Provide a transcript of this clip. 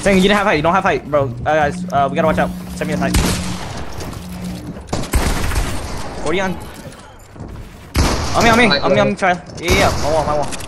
Saying you don't have height. You don't have height, bro. Guys, we gotta watch out. Send me a height. 40 on. On me. Try. Yeah. My wall.